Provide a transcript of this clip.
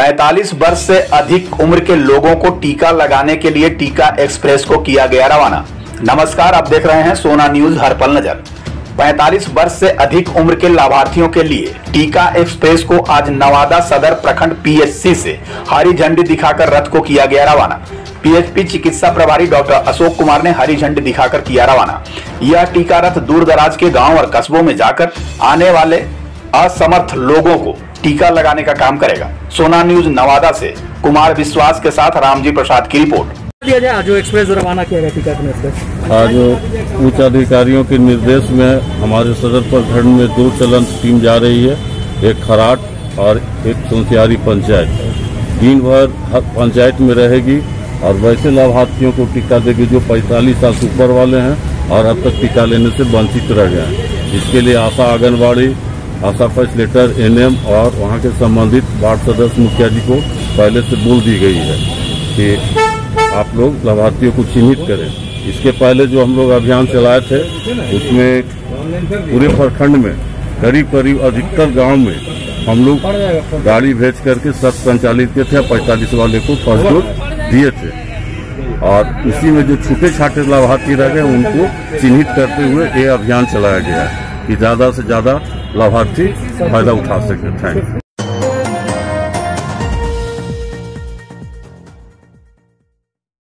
45 वर्ष से अधिक उम्र के लोगों को टीका लगाने के लिए टीका एक्सप्रेस को किया गया रवाना। नमस्कार, आप देख रहे हैं सोना न्यूज हर पल नजर। 45 वर्ष से अधिक उम्र के लाभार्थियों के लिए टीका एक्सप्रेस को आज नवादा सदर प्रखंड पीएचसी से हरी झंडी दिखाकर रथ को किया गया रवाना। पीएचपी चिकित्सा प्रभारी डॉक्टर अशोक कुमार ने हरी झंडी दिखाकर किया रवाना। यह टीका रथ दूर दराज के गांव और कस्बों में जाकर आने वाले असमर्थ लोगों को टीका लगाने का काम करेगा। सोना न्यूज नवादा से कुमार विश्वास के साथ रामजी प्रसाद की रिपोर्ट। जो एक्सप्रेस रवाना किया गया टीका एक्सप्रेस आज उच्च अधिकारियों के निर्देश में हमारे सदर प्रखंड में 2 चलन टीम जा रही है, एक खराट और एक सोनसियारी पंचायत। दिन भर पंचायत में रहेगी और वैसे लाभार्थियों को टीका देगी जो 45 साल से ऊपर वाले हैं और अब तक टीका लेने से वंचित रह गए हैं। इसके लिए आशा आंगनबाड़ी, आशा फैसिलिटेटर, एनएम और वहाँ के संबंधित वार्ड सदस्य मुखिया जी को पहले से बोल दी गई है कि आप लोग लाभार्थियों को चिन्हित करें। इसके पहले जो हम लोग अभियान चलाए थे उसमें पूरे प्रखंड में करीब अधिकतर गांव में हम लोग गाड़ी भेज करके सब संचालित किए थे। 45 वाले को फर्स्ट डोज दिए थे और इसी में जो छूटे छाटे लाभार्थी रह गए उनको चिन्हित करते हुए ये अभियान चलाया गया है कि ज्यादा से ज्यादा लाभार्थी फायदा उठा सके। Thank you.